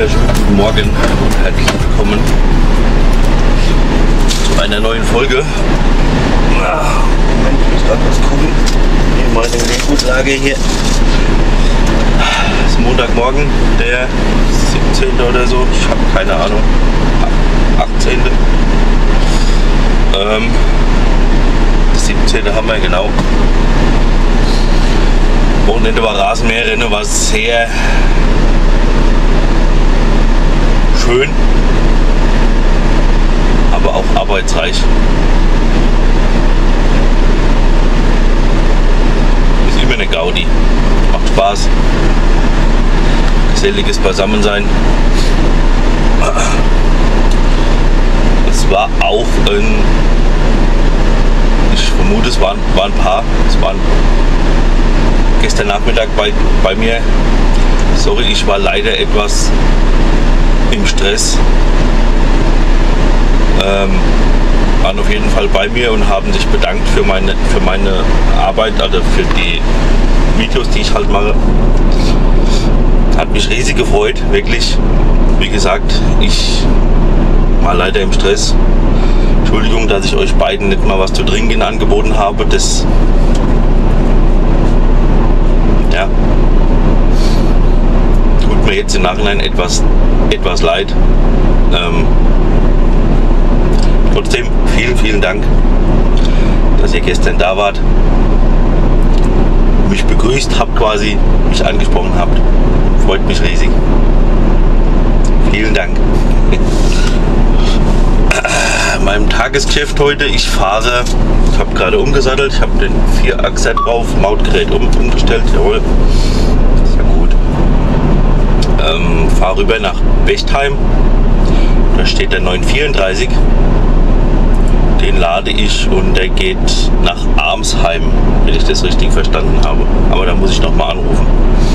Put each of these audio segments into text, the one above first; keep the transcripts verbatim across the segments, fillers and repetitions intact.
wunderschönen guten Morgen und herzlich willkommen zu einer neuen Folge. Moment, ich muss gerade was gucken. Hier meine Grundlage hier. Es ist Montagmorgen, der siebzehnte oder so. Ich habe keine Ahnung. achtzehnte Ähm, siebzehnte haben wir genau. Wochenende war Rasenmäherrennen, war sehr schön, aber auch arbeitsreich. Ist immer eine Gaudi. Macht Spaß. Geselliges Beisammensein. Es war auch ein, ich vermute, es waren, waren ein paar, es waren gestern Nachmittag bei, bei mir, sorry, ich war leider etwas im Stress, ähm, waren auf jeden Fall bei mir und haben sich bedankt für meine, für meine Arbeit, also für die Videos, die ich halt mache. Hat mich riesig gefreut, wirklich. Wie gesagt, ich war leider im Stress. Entschuldigung, dass ich euch beiden nicht mal was zu trinken angeboten habe. Das ja, tut mir jetzt im Nachhinein etwas, etwas leid. Ähm, trotzdem vielen, vielen Dank, dass ihr gestern da wart, mich begrüßt habt, quasi mich angesprochen habt. Freut mich riesig. Vielen Dank. Meinem Tagesgeschäft heute, ich fahre, ich habe gerade umgesattelt, ich habe den Vierachser drauf, Mautgerät um, umgestellt, jawohl, das ist ja gut. Ähm, fahre rüber nach Bechtheim, da steht der neun vierunddreißig, den lade ich und der geht nach Armsheim, wenn ich das richtig verstanden habe, aber da muss ich noch mal anrufen.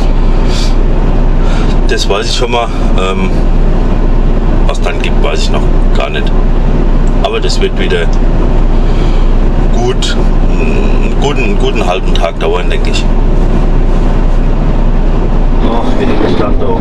Das weiß ich schon mal, ähm, was dann gibt, weiß ich noch gar nicht. Aber das wird wieder gut, einen guten, einen guten halben Tag dauern, denke ich. Ach, wieder gestanden auch.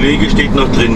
Kollege steht noch drin.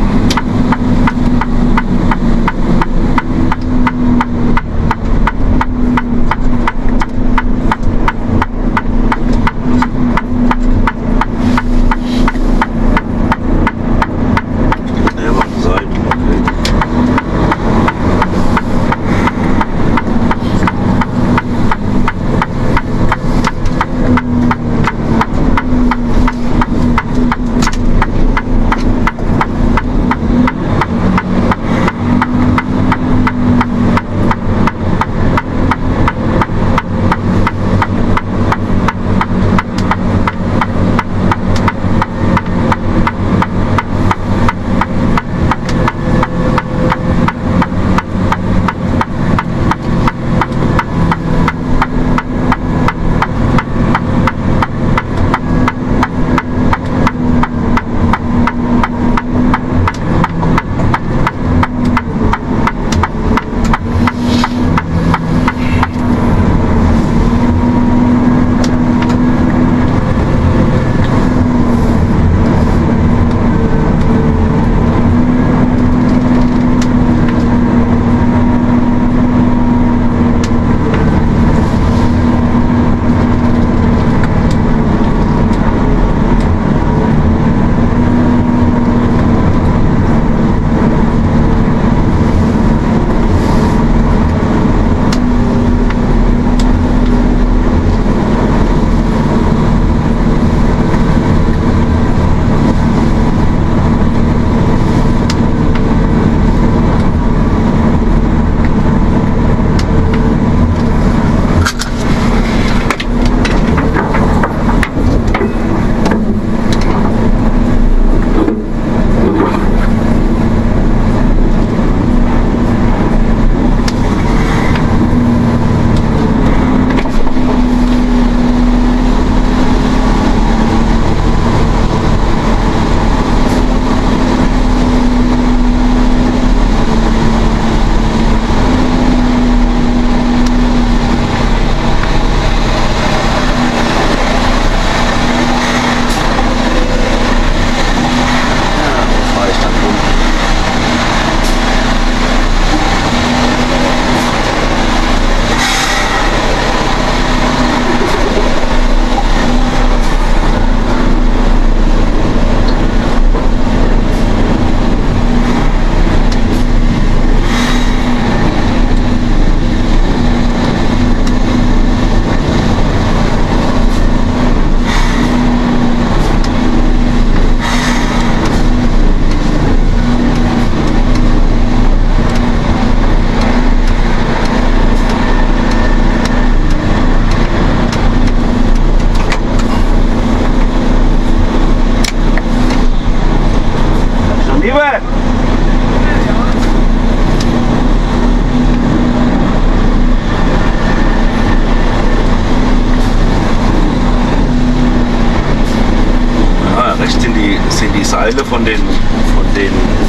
Seile von den, von den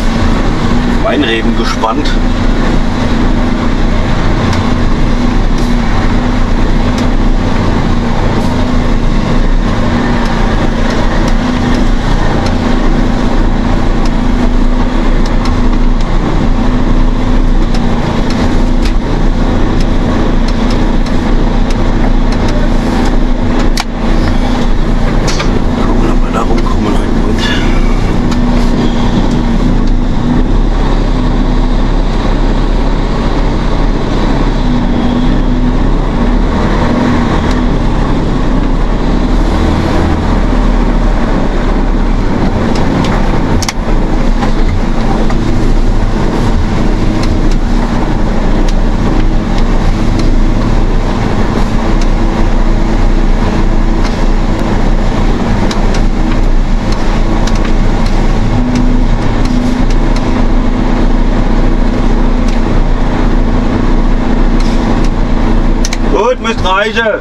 Weinreben gespannt. Gut, müsst reichen.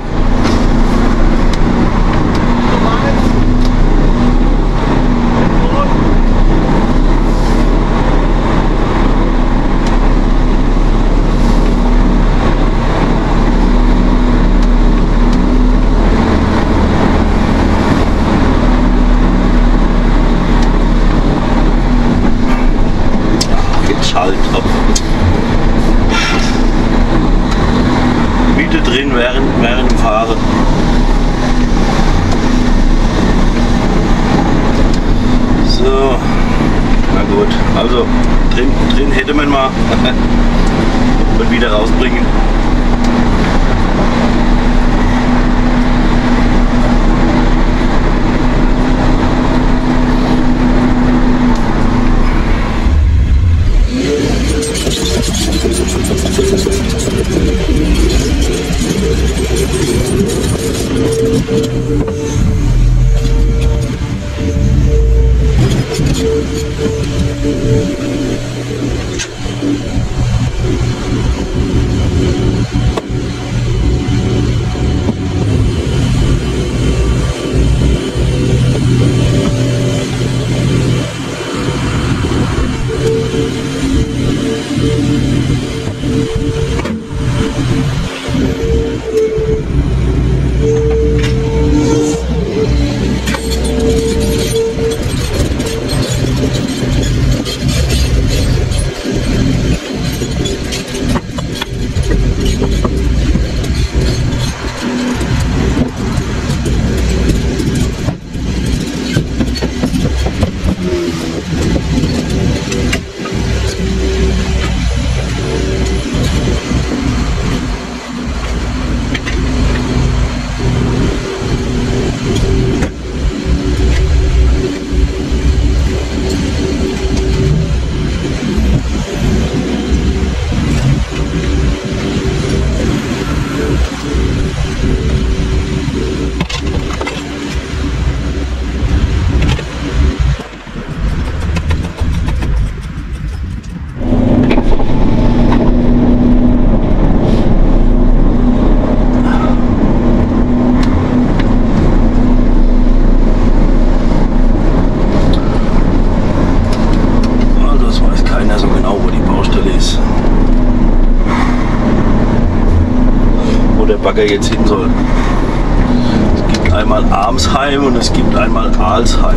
Bagger jetzt hin soll. Es gibt einmal Armsheim und es gibt einmal Alsheim.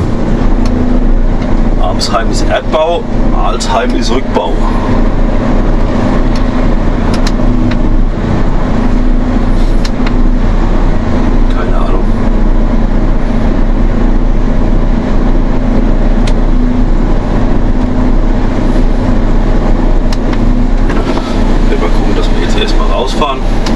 Armsheim ist Erdbau, Alsheim ist Rückbau. Keine Ahnung. Wir mal gucken, dass wir jetzt erstmal rausfahren.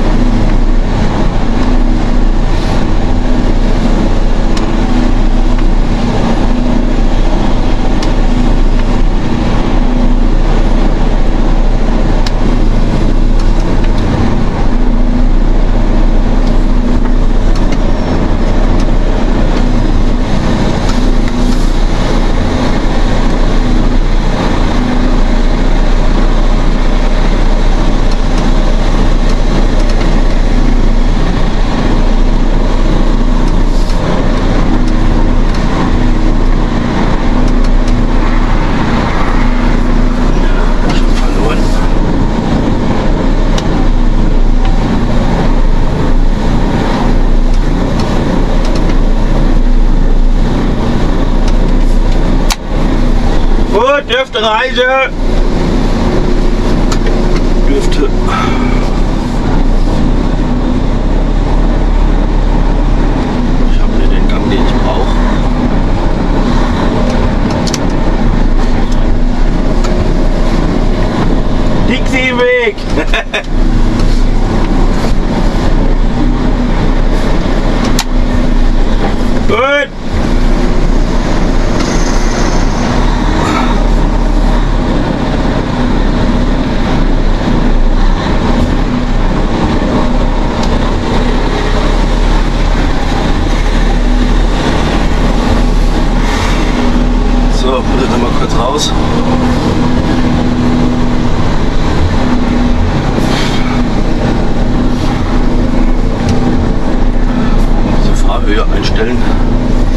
Dürfte reichen. Dürfte. Ich habe mir den Gang, den ich brauche. Dixie im Weg. Gut. So, bitte noch mal kurz raus. Diese Fahrhöhe einstellen.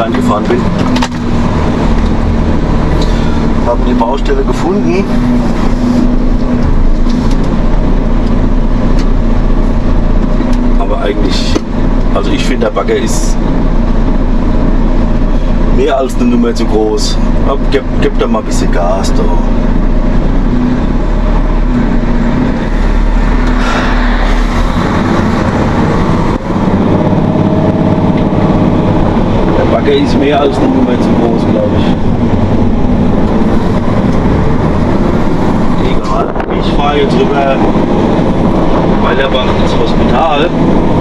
reingefahren bin. Haben die Baustelle gefunden. Aber eigentlich, also ich finde, der Bagger ist mehr als eine Nummer zu groß. Gib, gib da mal ein bisschen Gas da. Der Bagger ist mehr als eine Nummer zu groß, glaube ich. Egal. Ich fahre jetzt rüber Weilerbach ins Hospital.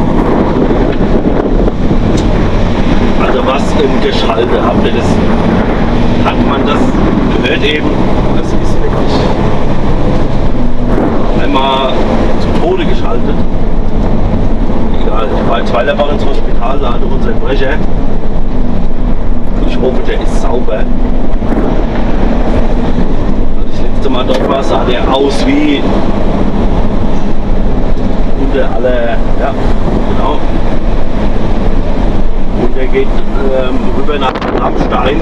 Also was im Geschalte, habt ihr das, hat man das gehört eben, das ist wirklich einmal zu Tode geschaltet. Egal, ich war jetzt Weilerbach ins Hospital, lade unseren Brecher. Ich hoffe, der ist sauber. Als ich das letzte Mal dort war, sah der aus wie unter aller, ja, genau. Und der geht ähm, rüber nach Rammstein.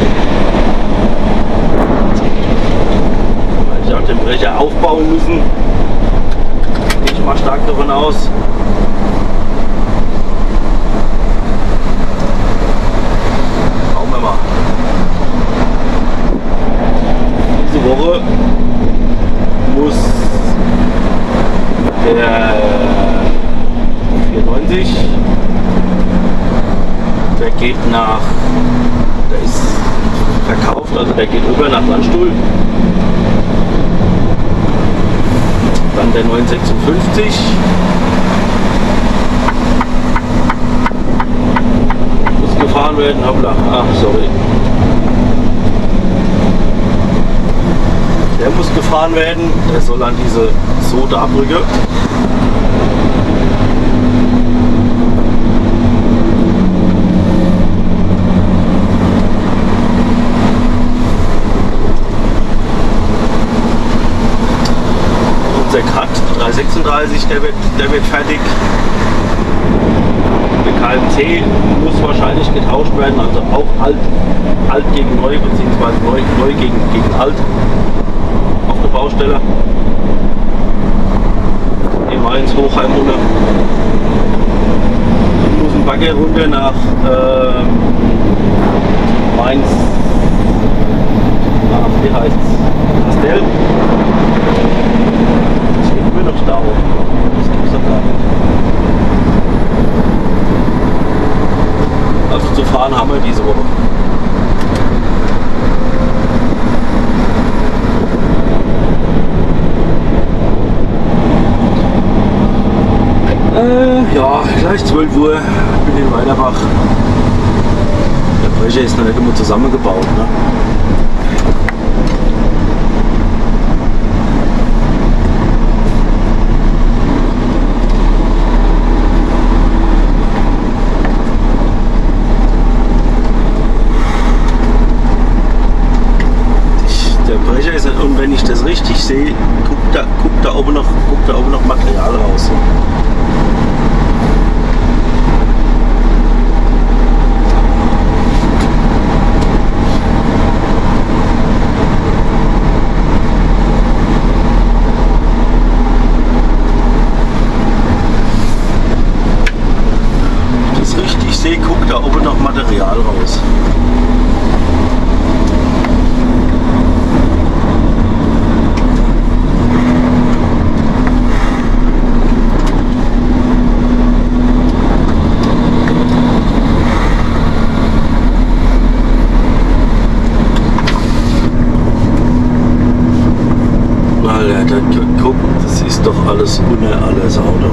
Weil ich auch den Brecher aufbauen müssen. Gehe ich mal stark davon aus. Schauen wir mal. Diese Woche muss der vierundneunzig, der geht nach, der ist verkauft, also der geht rüber nach Landstuhl. Dann der neunhundertsechsundfünfzig. Muss gefahren werden, hoppla, ach sorry. Der muss gefahren werden, der soll an diese Soda-Brücke. Unser Cut dreihundertsechsunddreißig, der wird, der wird fertig. Der K M T muss wahrscheinlich getauscht werden, also auch alt, alt gegen neu, beziehungsweise neu, neu gegen, gegen alt auf der Baustelle. E eins Hochheim runter. Dann muss ein Bagger runter nach äh, Mainz, nach, wie heißt es, Castell. Noch Stau. Das gibt's doch gar nicht. Also zu fahren haben wir diese Woche. Äh, ja, gleich zwölf Uhr. Ich bin in Weilerbach. Der Brecher ist noch nicht immer zusammengebaut. Ne? Und wenn ich das richtig sehe, guckt da, guckt da oben noch, guckt da oben noch Material raus. Wenn ich das richtig sehe, guckt da oben noch Material raus. Guck, das ist doch alles ohne alles Auto.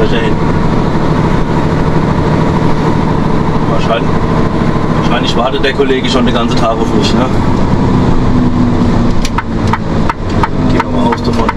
Löcher hin. Wahrscheinlich, wahrscheinlich wartet der Kollege schon den ganzen Tag auf mich. Ne? Gehen wir mal aus davon.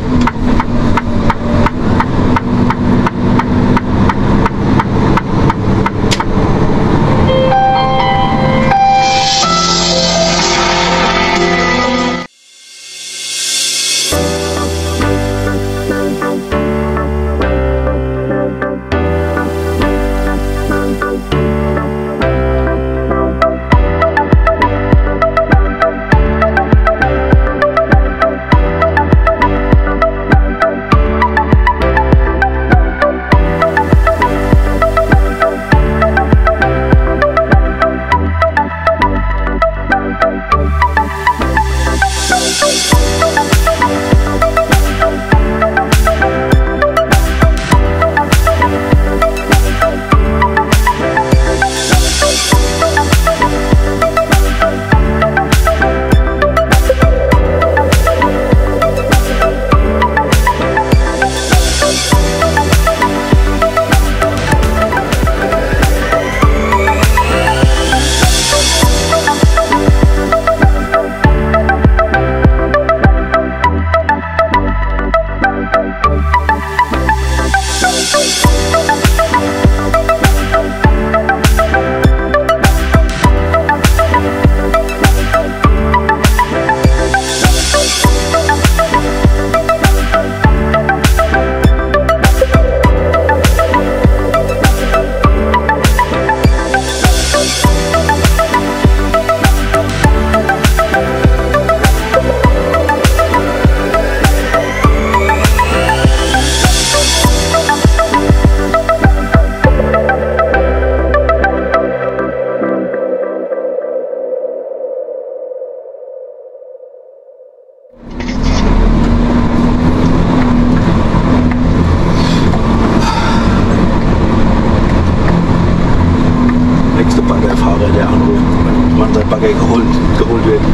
Baggerfahrer, der anruft, wenn man sein Bagger geholt, geholt wird.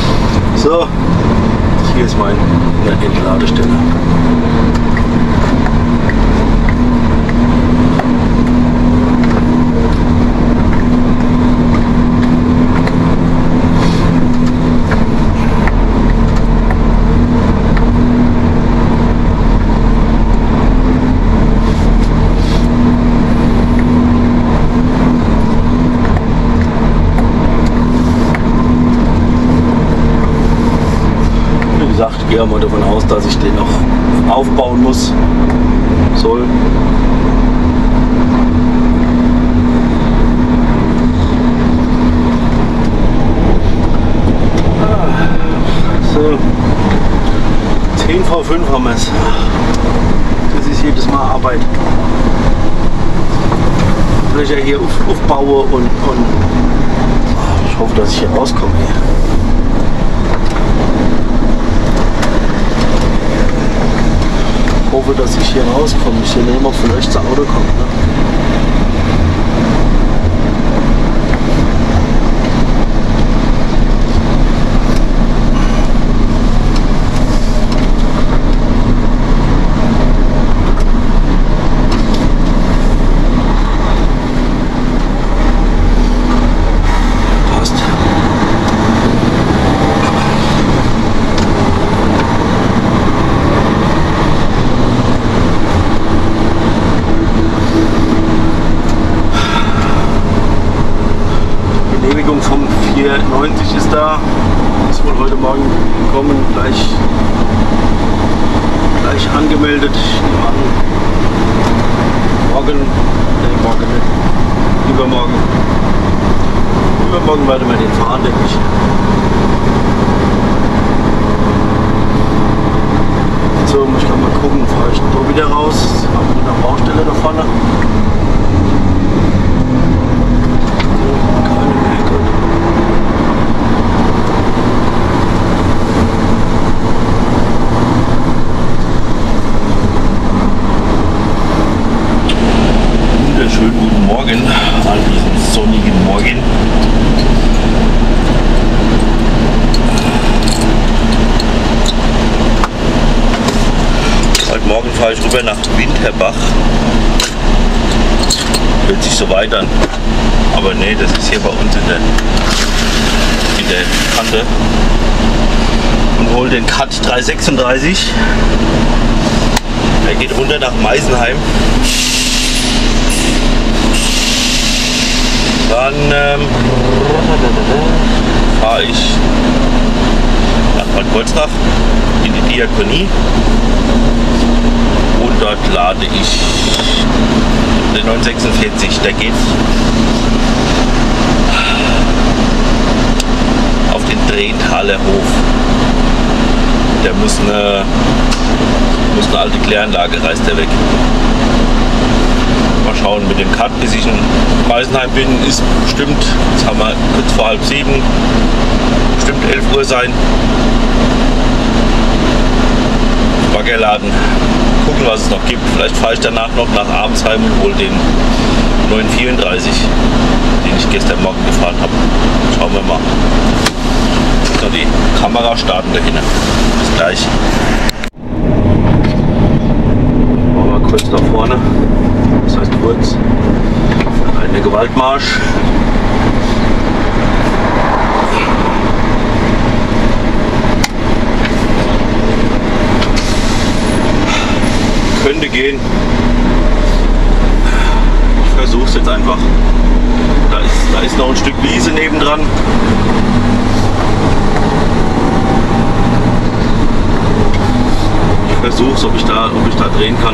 So, hier ist meine Entladestelle. Ich gehe mal davon aus, dass ich den noch aufbauen muss, soll. So, zehn vor fünf haben wir es. Das ist jedes Mal Arbeit. Löcher hier auf, aufbaue und, und ich hoffe, dass ich hier rauskomme. Hier. Ich hoffe, dass ich hier rauskomme. Ich sehe nicht mal von euch zu Auto kommt. Ne? Vom vierhundertneunzig ist da, ist wohl heute Morgen gekommen, gleich, gleich angemeldet. Ich nehme an, morgen, nee, morgen nicht, übermorgen, übermorgen werden wir den fahren, denke ich. So, muss ich noch mal gucken, fahre ich da wieder raus, habe ich eine Baustelle da vorne. Schönen guten Morgen an diesem sonnigen Morgen. Heute Morgen fahre ich rüber nach Winterbach. hört sich so weit an. Aber nee, das ist hier bei uns in der, in der Kante. Und hol den Cut dreihundertsechsunddreißig. Der geht runter nach Meisenheim. Dann ähm, fahre ich nach Bad Kreuznach in die Diakonie und dort lade ich den neunhundertsechsundvierzig. Der geht auf den Drehenthaler Hof. Der muss eine, muss eine alte Kläranlage, reißt der weg. Mal schauen mit dem Cut, bis ich in Meisenheim bin, ist bestimmt, jetzt haben wir kurz vor halb sieben, bestimmt elf Uhr sein. Baggerladen, gucken was es noch gibt. Vielleicht fahre ich danach noch nach Abensheim und hole den neunhundertvierunddreißig, den ich gestern Morgen gefahren habe. Schauen wir mal. Jetzt noch die Kamera starten dahinter. Bis gleich. Machen wir kurz nach vorne. Das heißt kurz. Eine Gewaltmarsch. Könnte gehen. Ich versuche es jetzt einfach. Da ist, da ist noch ein Stück Wiese nebendran. Ich versuche es, ob ich da, ob ich da drehen kann.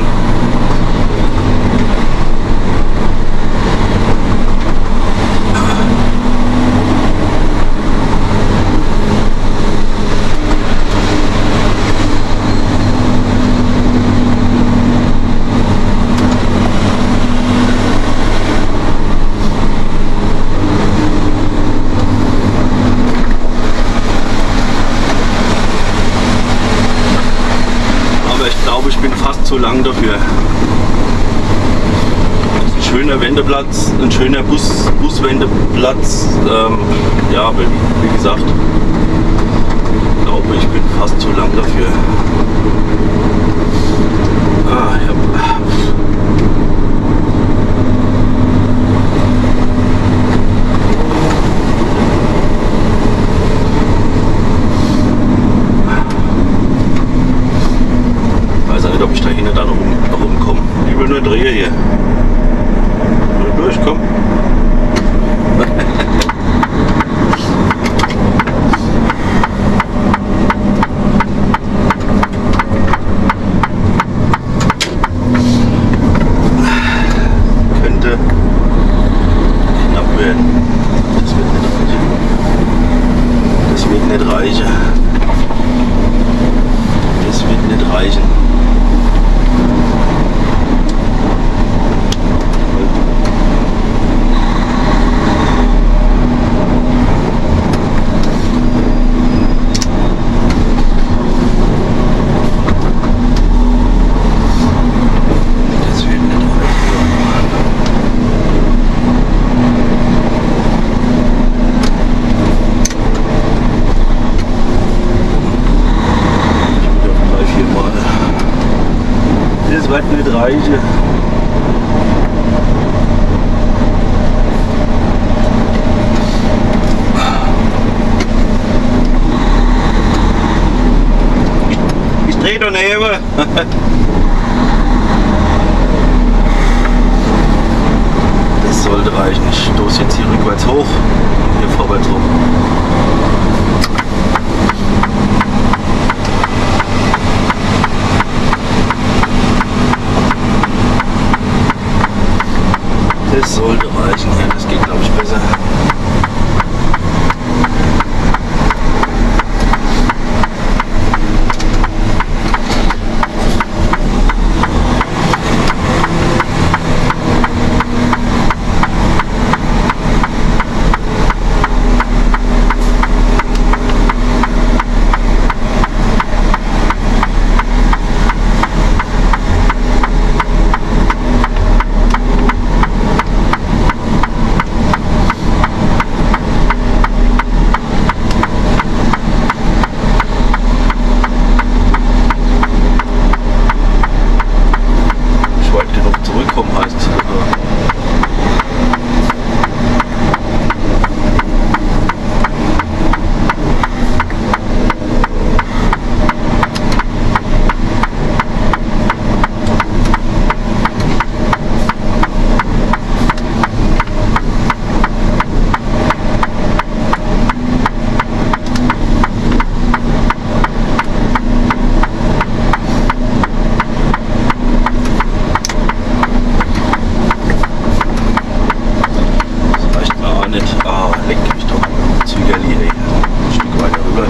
Ich bin fast zu lang dafür. Das ist ein schöner Wendeplatz, ein schöner Bus, Buswendeplatz. Ähm, ja, aber wie, wie gesagt, ich glaube, ich bin fast zu lang dafür. Ah, ja. Ob ich da hinten da noch, rum, noch rumkomme. Ich will nur drehen hier. Nur durchkommen. Könnte knapp werden. Das wird nicht reichen. Das wird nicht reichen. Das wird nicht reichen. Das wird nicht reichen. Ich drehe daneben. Das sollte reichen. Ich stoße jetzt hier rückwärts hoch und hier vorwärts rum. Das sollte reichen. Ja, das geht, glaube ich, besser. Rallye, hey. Ein Stück weiter rüber.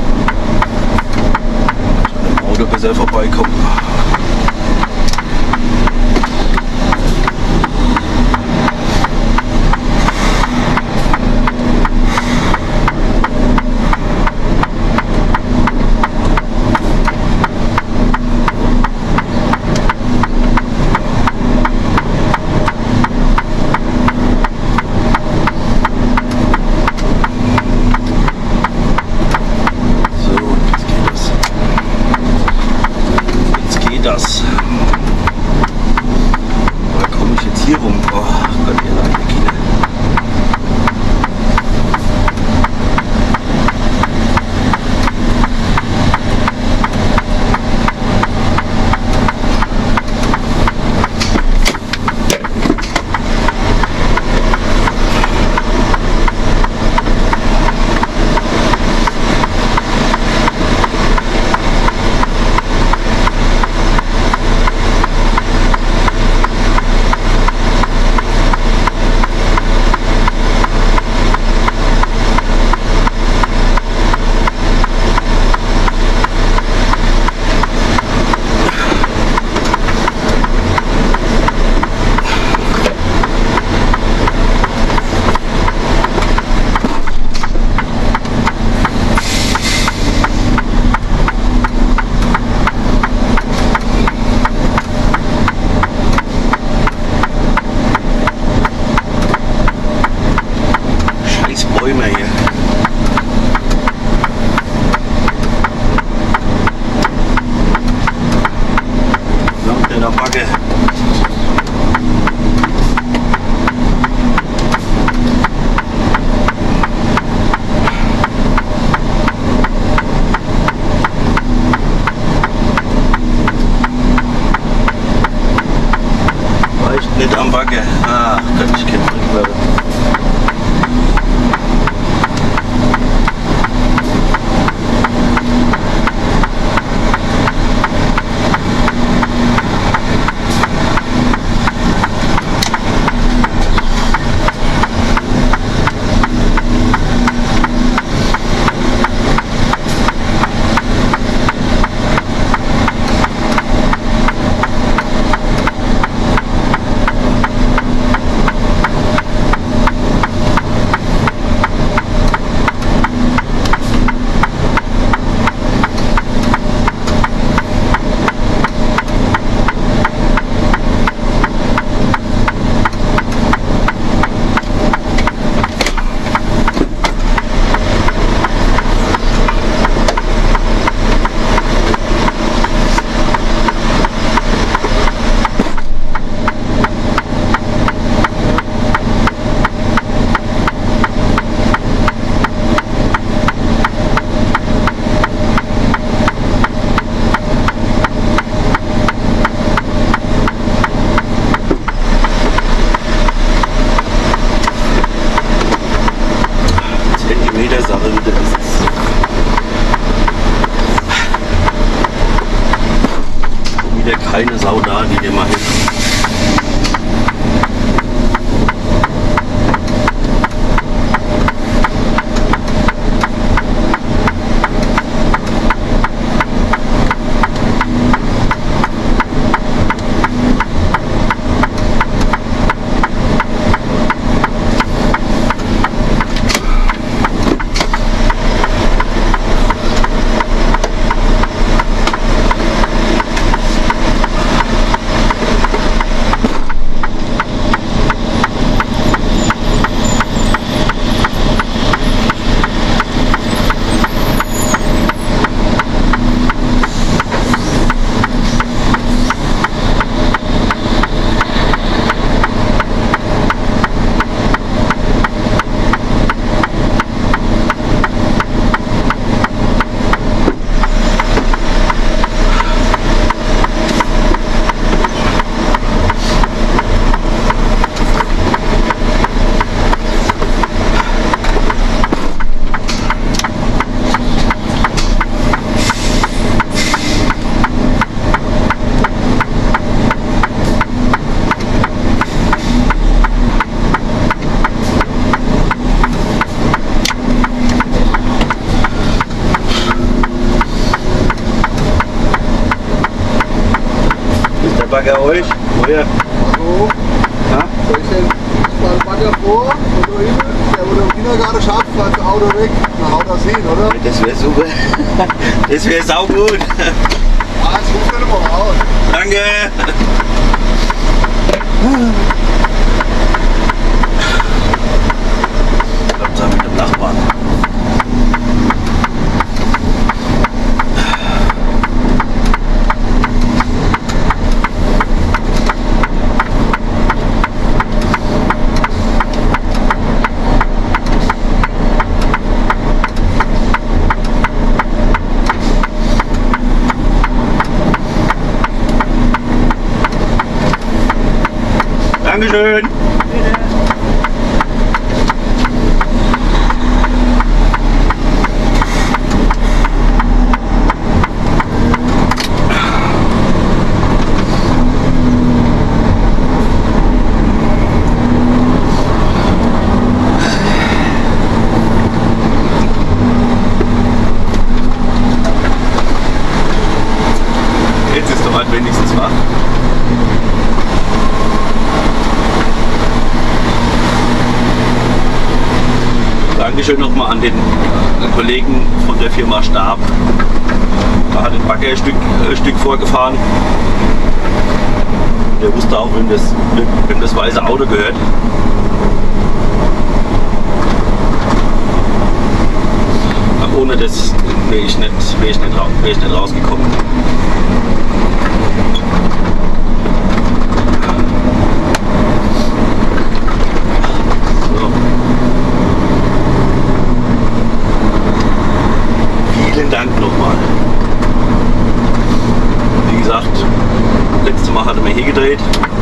Schon im Auto besser vorbeikommen. Das. Da komme ich jetzt hier rum. Oh Gott, ihr leide Kinder. Bäume hier. Langt in der Backe. Reicht nicht am Backe. Ah, Gott, ich kenne Brinkwörter. Sache wieder ist es. Wieder keine Sau da, die dir mal hilft. Bagger euch. Woher? Also, Ja? soll ich denn mal den Bagger vor und da hinten, der wo der Kindergarten schafft, fährt das Auto weg, dann haut das hin, oder? Das wäre super. Das wäre saugut. Ah, jetzt ruft er mal raus. Danke. Klappt da mit dem Nachbarn. Dankeschön. Jetzt ist doch halt wenigstens wach. Dankeschön nochmal an den Kollegen von der Firma Stab. Da hat den Bagger ein Stück, ein Stück vorgefahren. Der wusste auch, wem das, wem das weiße Auto gehört. Aber ohne das wäre ich nicht, wär ich nicht, wär ich nicht rausgekommen. Vielen Dank nochmal. Wie gesagt, letztes Mal hat er mir hier gedreht.